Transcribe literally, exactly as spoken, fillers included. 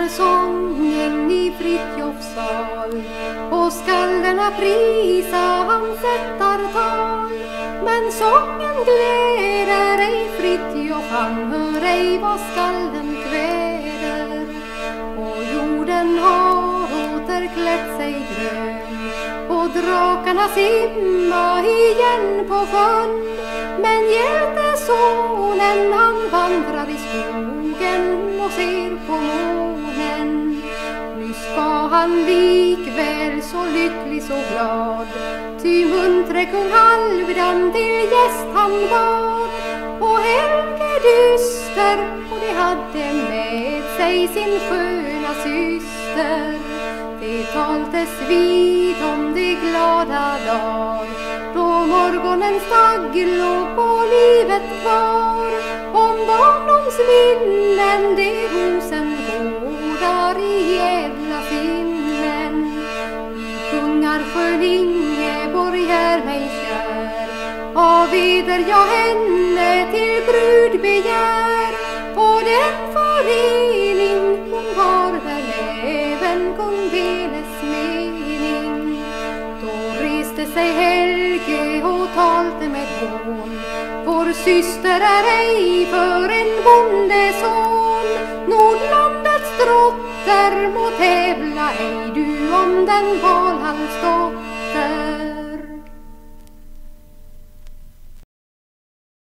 slutar sången i Fritjofs sal, och skalderna prisa hans sättartal. Men sången gläder ej Fritjof, han hör ej vad skalden kväder. Och jorden har återklätt sig grön, och drakarna simma igen på sjön. Men hjältesonen han vandrar i skogen och ser på månen. Nu ska han likväl så lycklig, så glad, ty muntre kung Halvdan till gäst han bad. Och Helge dyster, och de hade med sig sin sköna syster. Det taltes vid om det glada dag, då morgonens dagg låg på livet kvar. Om barndomsminnen de rosen vårdar i ädla sinnen. I Kungarsjön Ingeborg är mig kär, av eder jag henne till brud begär. Och den förening hon var väl även kung Veles mening. Då reste sig Helge och talte med hån: vår syster är ej för en bondeson. Nordlandets drotter må tävla ej du om den valhallsdotter.